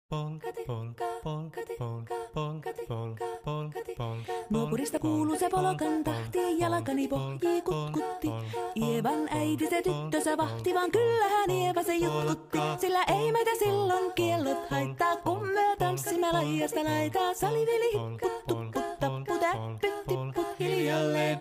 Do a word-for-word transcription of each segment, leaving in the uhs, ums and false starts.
Nuopurista kuuluu se polokan tahti, jalkani pohjii kutkutti. Ievan äiti se tyttönsä vahti, vaan kyllähän Ieva se jutkutti. Sillä ei meitä silloin kiellot haittaa, kun me tanssimme laijasta laitaa. Saliveli hipput, tupput, tapput, äppyt, tipput hiljalleen.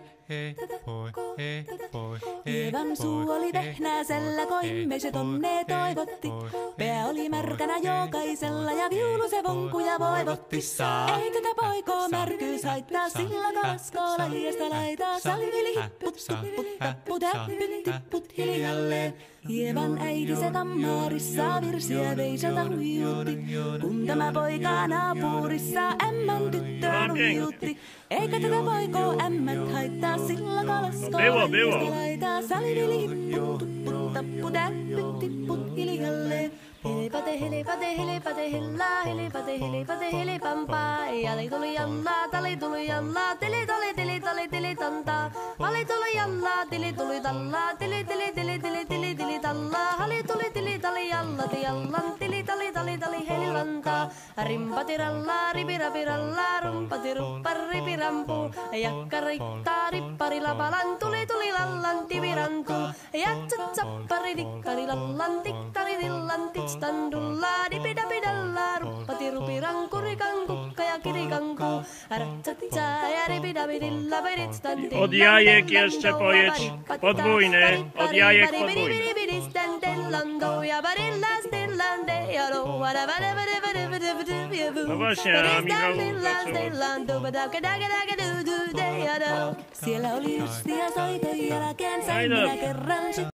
Ievan suu oli vehnäisellä, koimme se tonne toivotti. Pää oli märkänä jokaisella ja viulu se vonkuja voivotti. Ei tätä poikoo märkyys haittaa, sillä kaskoo laijasta laitaa. Saliveli hipput, tupput, tapput, äppyt, tipput hiljalleen. Ievan äiti se kammarissa virsiä veisalta huijutti. Kun tämä poika naapurissa ämmän tyttöön huijutti. Eikä tätä poikoo ämmät haittaa, sillä kalaskoo laijasta laitaa. Saliveli hipput, tupput, tapput, äppyt, tipput hiljalleen. Helepate, helepate, helepate, hellaa, helepate, helepate, helepampaa. Jali tuli jallaa, tali tuli jallaa, tili tali, tili tali, tili tantaa. Pali tuli jallaa, tili tuli tallaa, tili tili tili tili tili tili tallaa. Hali tuli tili tali jallati jallan, tili tali tali tali helilantaa. Rimpati rallaa, ripirapi rallaa, rumpati ruppar, ripirampu. Jakka riittaa, rippari lapalan, tuli tuli lallan, tivirantuu. Jatsat sappari, dikkari lallan, tiktari dillan, tiks. Tandulla dipidapidalla ruppati rupiranku rikanku ja kirikanku ratsatsa ja ripidapidilla peditstandi. Od jajek jeszcze pojedź podwójny, od jajek podwójny. No właśnie, a Michał Siellä oli justia soiton jälkeen, sain minä kerran